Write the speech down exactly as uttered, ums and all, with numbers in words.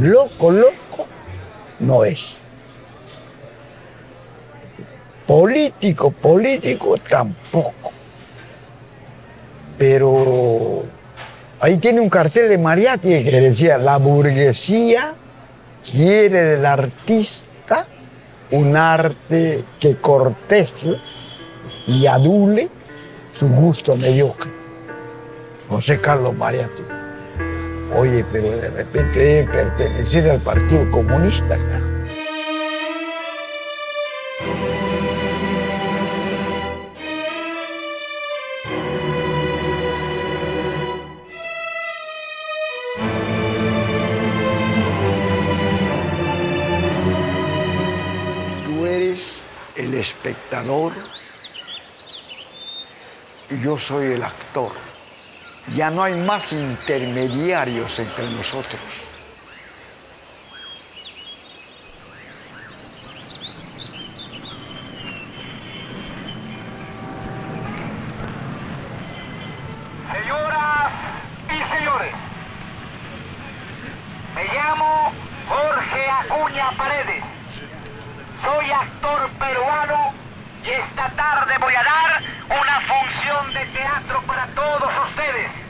loco, loco, no es. Político, político tampoco. Pero ahí tiene un cartel de Mariátegui que decía: la burguesía quiere del artista un arte que corteje y adule su gusto mediocre. José Carlos Mariátegui. Oye, pero de repente debe pertenecer al Partido Comunista, ¿no? Tú eres el espectador y yo soy el actor. Ya no hay más intermediarios entre nosotros. Señoras y señores, me llamo Jorge Acuña Paredes. Soy actor peruano y esta tarde voy a dar una función de teatro para todos ustedes.